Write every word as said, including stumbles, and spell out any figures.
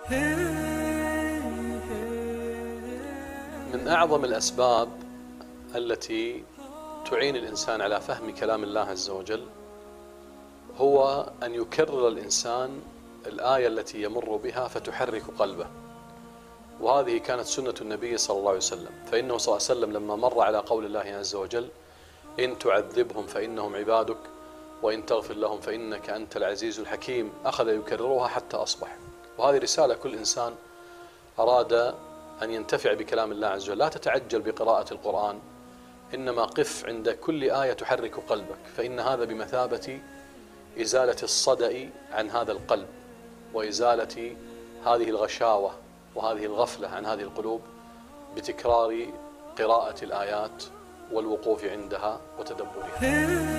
من أعظم الأسباب التي تعين الإنسان على فهم كلام الله عز وجل هو أن يكرر الإنسان الآية التي يمر بها فتحرك قلبه، وهذه كانت سنة النبي صلى الله عليه وسلم. فإنه صلى الله عليه وسلم لما مر على قول الله عز وجل: إن تعذبهم فإنهم عبادك وإن تغفر لهم فإنك أنت العزيز الحكيم، أخذ يكررها حتى أصبح. وهذه رسالة كل إنسان أراد أن ينتفع بكلام الله عز وجل: لا تتعجل بقراءة القرآن، إنما قف عند كل آية تحرك قلبك، فإن هذا بمثابة إزالة الصدأ عن هذا القلب، وإزالة هذه الغشاوة وهذه الغفلة عن هذه القلوب بتكرار قراءة الآيات والوقوف عندها وتدبرها.